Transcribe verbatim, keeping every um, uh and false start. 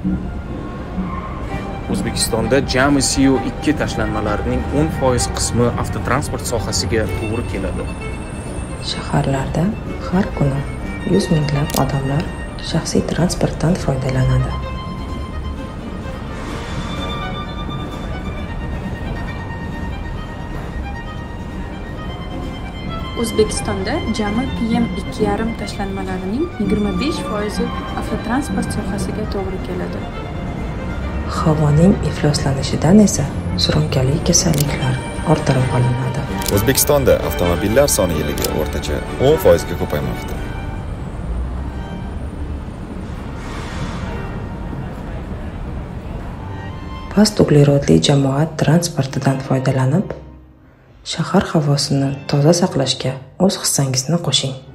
O'zbekistonda jami C O ikki tashlanmalarining o'n foiz qismi avtotransport sohasiga to'g'ri keladi. Shaharlarda har kuni yuz minglab odamlar shaxsiy transportdan foydalanadi. O'zbekistonda jami P M ikki yarim tashlanmalarining yigirma besh foizi avtotransport sohasiga to'g'ri keladi. Havoning ifloslanishidan esa surunkali kasalliklar orttirib olinadi. O'zbekistonda avtomobillar soni yiliga o'rtacha o'n foizga ko'paymoqda. Past uglerodli jamoat transportidan foydalanib, shahar havosini toza saqlashga o'z hissangizni qo'shing.